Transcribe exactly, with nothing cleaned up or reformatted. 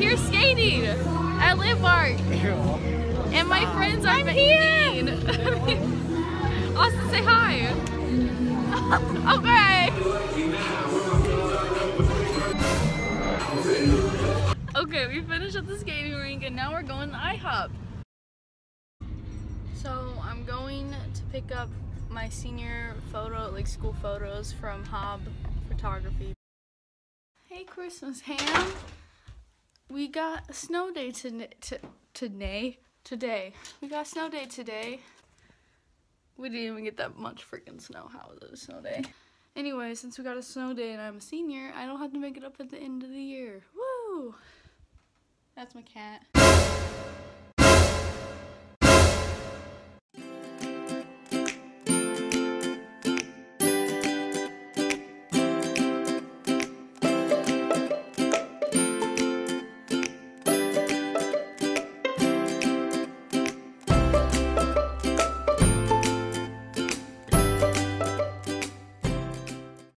here skating at Landmark. And my friends are mean. Austin, say hi. Okay. Okay, we finished at the skating rink and now we're going to IHOP. So I'm going to pick up my senior photo, like school photos from Hob Photography. Hey Christmas ham. We got a snow day today. Today. Today. We got a snow day today. We didn't even get that much freaking snow. How was it a snow day? Anyway, since we got a snow day and I'm a senior, I don't have to make it up at the end of the year. Woo! That's my cat.